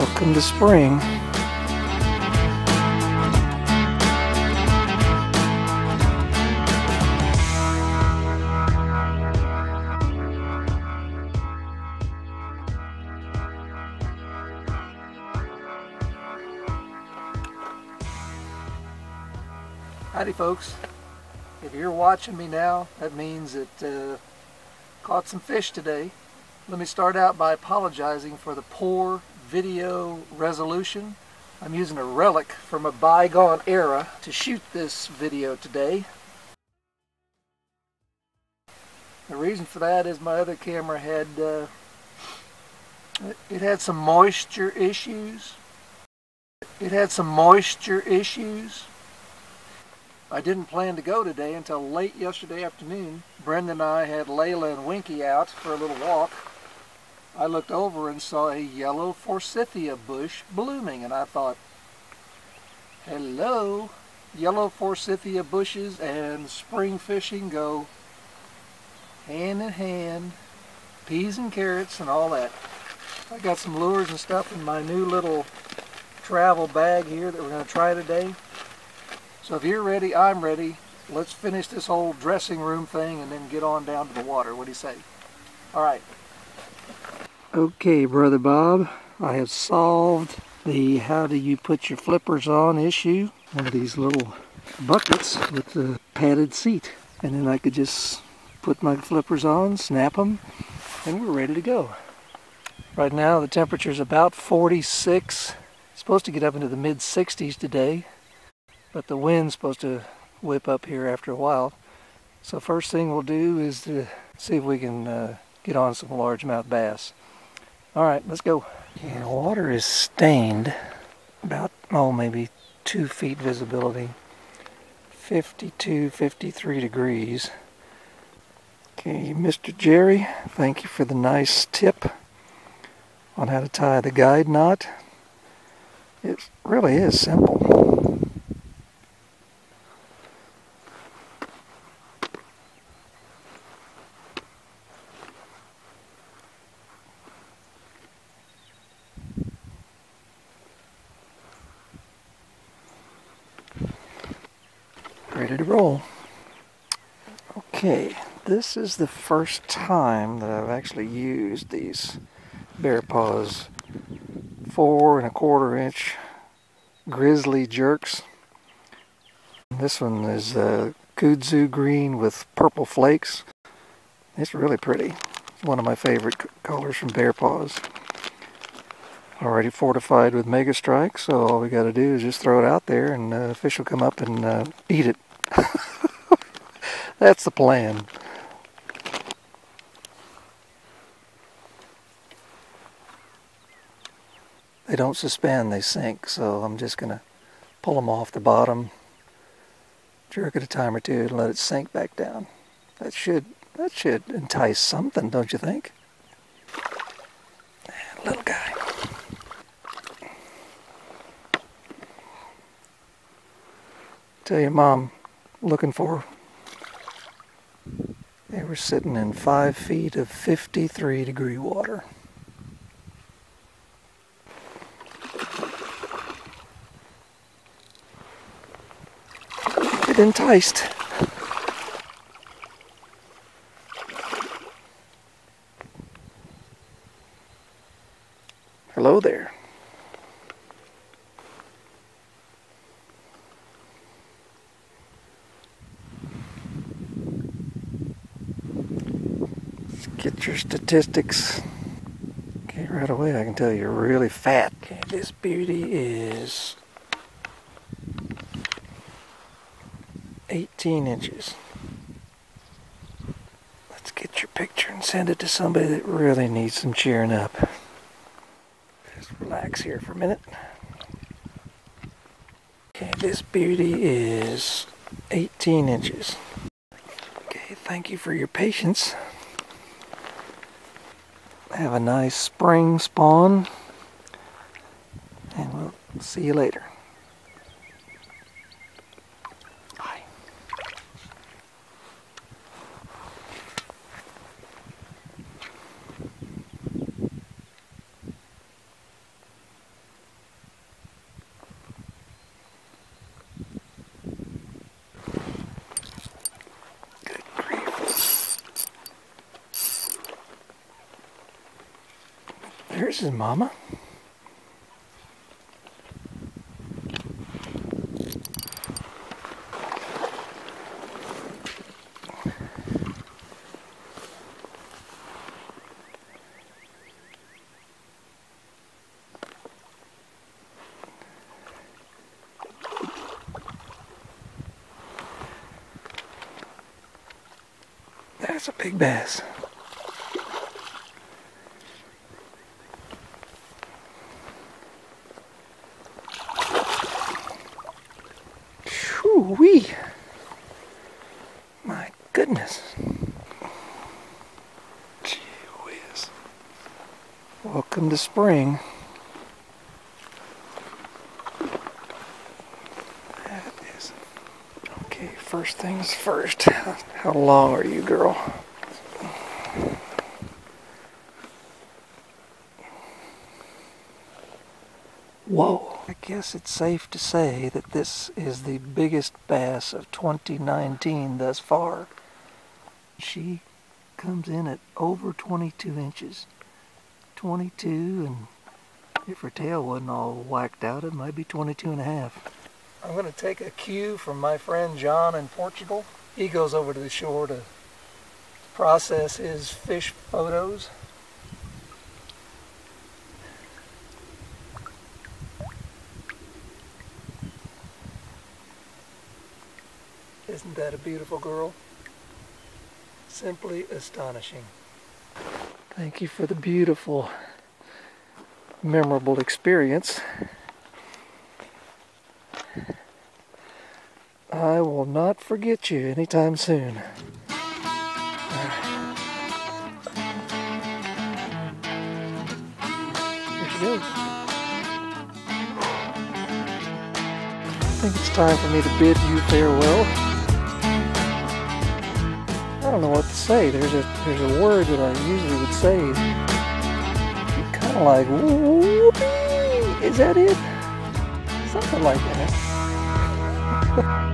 Welcome to spring. Howdy folks, if you're watching me now, that means that caught some fish today. Let me start out by apologizing for the poor video resolution. I'm using a relic from a bygone era to shoot this video today. The reason for that is my other camera had it had some moisture issues. I didn't plan to go today until late yesterday afternoon. Brenda and I had Layla and Winky out for a little walk. I looked over and saw a yellow forsythia bush blooming, and I thought, hello, yellow forsythia bushes and spring fishing go hand in hand, peas and carrots and all that. I got some lures and stuff in my new little travel bag here that we're going to try today. So if you're ready, I'm ready. Let's finish this whole dressing room thing and then get on down to the water. What do you say? All right. Okay, Brother Bob, I have solved the how do you put your flippers on issue. One of these little buckets with the padded seat. And then I could just put my flippers on, snap them, and we're ready to go. Right now the temperature is about 46. It's supposed to get up into the mid-60s today, but the wind's supposed to whip up here after a while. So first thing we'll do is to see if we can get on some largemouth bass. All right, let's go. Yeah, the water is stained, about, maybe 2 feet visibility, 52, 53 degrees. Okay, Mr. Jerry, thank you for the nice tip on how to tie the guide knot. It really is simple. Ready to roll. Okay, this is the first time that I've actually used these Bear Paws 4 1/4 inch Grizzly Jerks. This one is Kudzu Green with Purple Flakes. It's really pretty. It's one of my favorite colors from Bear Paws. Already fortified with MegaStrike, so all we got to do is just throw it out there and fish will come up and eat it. That's the plan. They don't suspend, they sink, so I'm just going to pull them off the bottom, jerk it a time or two, and let it sink back down. That should entice something, don't you think? Little guy. Tell your mom, looking for her. They were sitting in 5 feet of 53-degree water. Get enticed. Hello there. Get your statistics. Okay, right away I can tell you're really fat. Okay, this beauty is 18 inches. Let's get your picture and send it to somebody that really needs some cheering up. Just relax here for a minute. Okay, this beauty is 18 inches. Okay, thank you for your patience. Have a nice spring spawn, and we'll see you later. Bye. There's his mama. That's a big bass. Whoo-wee! My goodness. Gee whiz. Welcome to spring. That is... Okay, first things first. How long are you, girl? Whoa. I guess it's safe to say that this is the biggest bass of 2019 thus far. She comes in at over 22 inches. 22, and if her tail wasn't all whacked out, it might be 22 and a half. I'm going to take a cue from my friend John in Portugal. He goes over to the shore to process his fish photos. Isn't that a beautiful girl? Simply astonishing. Thank you for the beautiful, memorable experience. I will not forget you anytime soon. Here she goes. I think it's time for me to bid you farewell. I don't know what to say. There's a word that I usually would say. Kind of like whoopee. Is that it? Something like that.